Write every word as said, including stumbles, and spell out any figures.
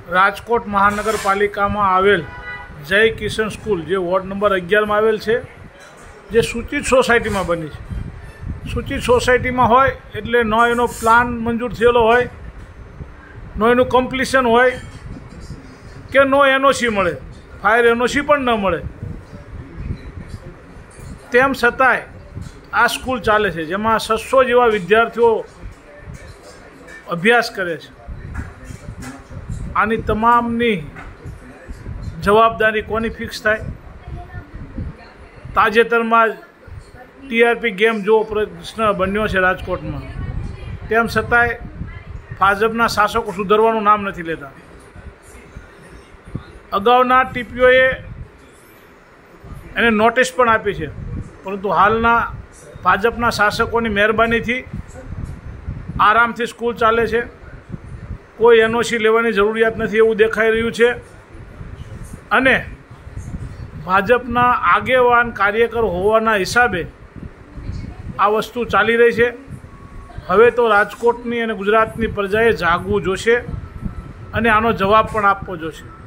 રાજકોટ મહાનગરપાલિકામાં આવેલ જય કિશન સ્કૂલ જે વોર્ડ નંબર અગિયારમાં આવેલ છે, જે સૂચિત સોસાયટીમાં બની છે. સૂચિત સોસાયટીમાં હોય એટલે ન એનો પ્લાન મંજૂર થયેલો હોય, ન એનું કમ્પ્લીશન હોય કે નો એનઓસી મળે, ફાયર એનઓસી પણ ન મળે. તેમ છતાંય આ સ્કૂલ ચાલે છે, જેમાં છસો જેવા વિદ્યાર્થીઓ અભ્યાસ કરે છે. આની તમામની જવાબદારી કોની ફિક્સ થાય? તાજેતરમાં જ ટીઆરપી ગેમ જો પ્રશ્ન બન્યો છે રાજકોટમાં, તેમ છતાંય ભાજપના શાસકો સુધરવાનું નામ નથી લેતા. અગાઉના ટીપીઓએ એને નોટિસ પણ આપી છે, પરંતુ હાલના ભાજપના શાસકોની મહેરબાનીથી આરામથી સ્કૂલ ચાલે છે. કોઈ એનઓસી લેવાની જરૂરિયાત નથી એવું દેખાઈ રહ્યું છે. અને ભાજપના આગેવાન કાર્યકર હોવાના હિસાબે આ વસ્તુ ચાલી રહી છે. હવે તો રાજકોટની અને ગુજરાતની પ્રજાએ જાગવું જોશે અને આનો જવાબ પણ આપવો જોશે.